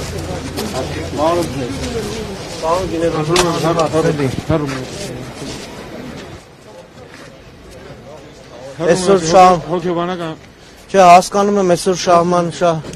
Այսօր շահ հոգեբանական Չէ, հասկանում եմ այսօր Շահման շահ